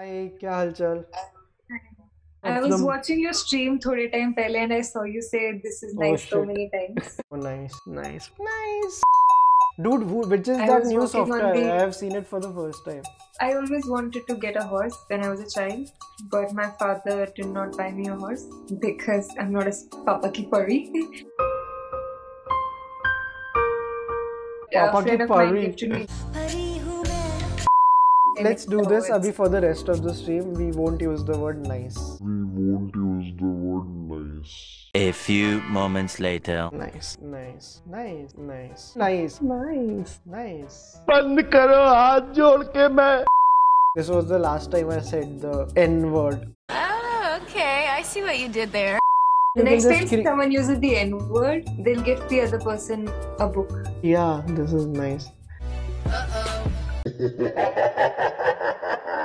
Hi, क्या हालचाल? I was मतलब watching your stream थोड़े time पहले and I saw you say this is oh nice so shit. many times. Oh nice. Dude, which is I that was new working on software? I the. have seen it for the first time. I always wanted to get a horse when I was a child, but my father did not buy me a horse because I'm not a papa ki pari. A Papa ki friend of mine pari. gifted me an Let's do this. horse. Abhi for the rest of the stream, we won't use the word nice. We won't use the word nice. A few moments later. Nice. बंद करो हाथ जोड़ के मैं This was the last time I said the N word. Oh, okay. I see what you did there. The You can next just time someone uses the N word, they'll gift the other person a book. Yeah, this is nice.